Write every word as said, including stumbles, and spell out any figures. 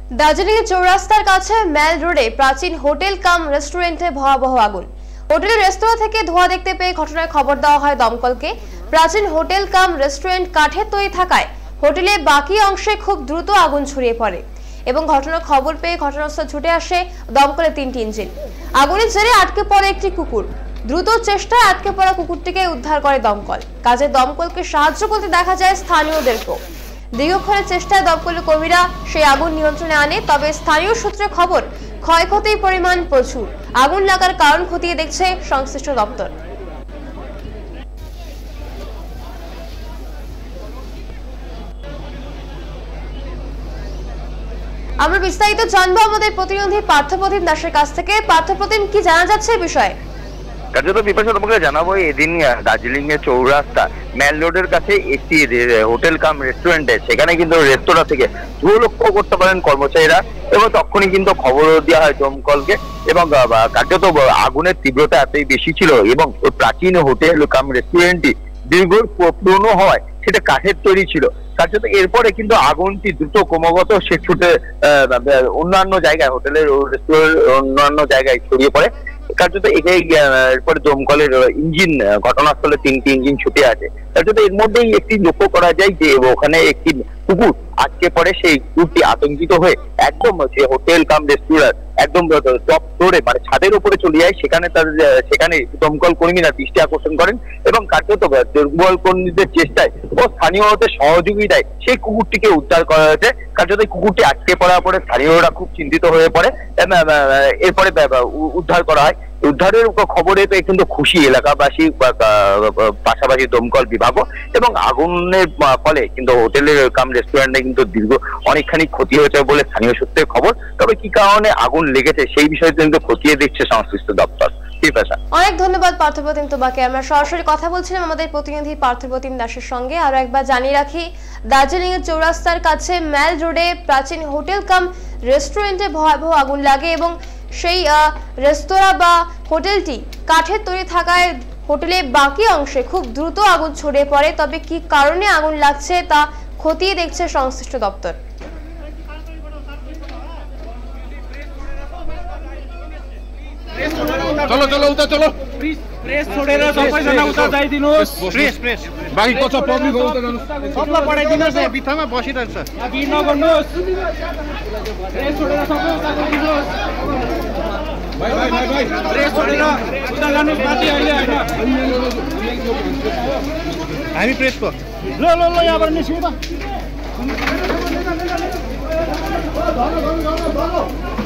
দার্জিলিং চৌরাস্তার কাছে মেল রোডে প্রাচীন হোটেল কাম রেস্টুরেন্টে ভয়াবহ আগুন। হোটেলের রেস্তোরাঁ থেকে ধোঁয়া দেখতে পেয়ে ঘটনার খবর দেওয়া হয় দমকলকে। প্রাচীন হোটেল কাম রেস্টুরেন্ট কাঠের তৈরি থাকায় হোটেলে বাকি অংশে খুব দ্রুত আগুন ছড়িয়ে পড়ে এবং ঘটনার খবর পেয়ে ঘটনাস্থলে ছুটে আসে দমকলের তিনটি ইঞ্জিন। আগুনের জেরে আটকে পড়ে একটি কুকুর। দ্রুত চেষ্টায় আটকে পড়া কুকুরটিকে উদ্ধার করে দমকল। কাজে দমকলকে সাহায্য করতে দেখা যায় স্থানীয়দেরকেও। দীর্ঘক্ষণের চেষ্টায় দমকলের কর্মীরা সেই আগুন নিয়ন্ত্রণে আনে, তবে স্থানীয় সূত্রে খবর ক্ষয়ক্ষতির পরিমাণ প্রচুর। আগুন লাগার কারণ খতিয়ে দেখছে সংশ্লিষ্ট দপ্তর। আমরা বিস্তারিত জানবো আমাদের প্রতিনিধি পার্থপ্রতিম দাসের কাছ থেকে। পার্থপ্রতিম, কি জানা যাচ্ছে এই বিষয়ে? কার্যত বিপাশা তোমাকে জানাবো, এদিন দার্জিলিং এর চৌরাস্তা মেল রোডের কাছে একটি হোটেল কাম রেস্টুরেন্টে, সেখানে কিন্তু রেস্তোরাঁ থেকে ধুয়ো লক্ষ্য করতে পারেন কর্মচারীরা এবং তখনই কিন্তু খবর দেওয়া হয় দমকলকে। এবং কার্যত আগুনের তীব্রতা এতই বেশি ছিল এবং প্রাচীন হোটেল কাম রেস্টুরেন্টটি দীর্ঘ পুরনো হওয়ায় সেটা কাঠের তৈরি ছিল। কার্যত এরপরে কিন্তু আগুনটি দ্রুত ক্রমাগত সে ছুটে অন্যান্য জায়গায়, হোটেলের রেস্টুরেন্ট অন্যান্য জায়গায় ছড়িয়ে পড়ে। কার্যত এরপরে দমকলের ইঞ্জিন ঘটনাস্থলে তিনটি ইঞ্জিন ছুটে আছে। কার্যত এর মধ্যেই একটি লক্ষ্য করা যায় যে ওখানে একটি কুকুর আটকে পড়ে। সেই কুকুরটি আতঙ্কিত হয়ে একদম যে হোটেল কাম রেস্টুরেন্ট একদম টপ ফ্লোরে মানে ছাদের উপরে চলে যায়। সেখানে তার সেখানে দমকল কর্মীরা দৃষ্টি আকর্ষণ করেন এবং কার্যত দমকল কর্মীদের চেষ্টায় ও স্থানীয়দের সহযোগিতায় সেই কুকুরটিকে উদ্ধার করা হয়েছে। কার্যত কুকুরটি আটকে পড়ার পরে স্থানীয়রা খুব চিন্তিত হয়ে পড়ে। এরপরে উদ্ধার করা হয়। উদ্ধারের খবরে তো কিন্তু খুশি এলাকাবাসী, পাশাপাশি দমকল বিভাগও। এবং আগুনের ফলে কিন্তু হোটেলের কাম রেস্টুরেন্টে কিন্তু দীর্ঘ অনেকখানি ক্ষতি হয়েছে বলে স্থানীয় সূত্রে খবর। তবে কি কারণে আগুন লেগেছে সেই বিষয়ে কিন্তু খতিয়ে দেখছে সংশ্লিষ্ট দপ্তর। অনেক ধন্যবাদ পার্থপ্রতিম তোমাকে। আমরা সরাসরি কথা বলছিলাম আমাদের প্রতিনিধি পার্থপ্রতিম দাসের সঙ্গে। আরো একবার জানিয়ে রাখি, দার্জিলিং এর চৌরাস্তার কাছে মেল রোডে প্রাচীন হোটেল কাম রেস্টুরেন্টে ভয়াবহ আগুন লাগে এবং সেই রেস্তোরাঁ বা হোটেলটি কাঠের তৈরি থাকায় হোটেলের বাকি অংশে খুব দ্রুত আগুন ছড়িয়ে পড়ে। তবে কি কারণে আগুন লাগছে তা খতিয়ে দেখছে সংশ্লিষ্ট দপ্তর। चलो चलो उधर चलो प्रेस छोडेर सबैजना उता जाइदिनुस्। प्रेस प्रेस बाकी कच्चा पब्लिक हो उता जानुस्, सबलाई पठाइदिनुस्। बिथामा बसिरहन्छ, अघि नगर्नुस्। प्रेस छोडेर सबै उता जाइदिनुस्। भाइ भाइ भाइ भाइ प्रेस छोडेर उता जानुस्। पार्टी अहिले हैन, हामी प्रेसको ल ल ल यहाँबाट निस्किनु त।